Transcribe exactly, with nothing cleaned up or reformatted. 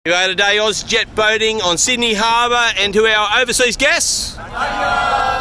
You are today Oz Jet boating on Sydney Harbour, and to our overseas guests.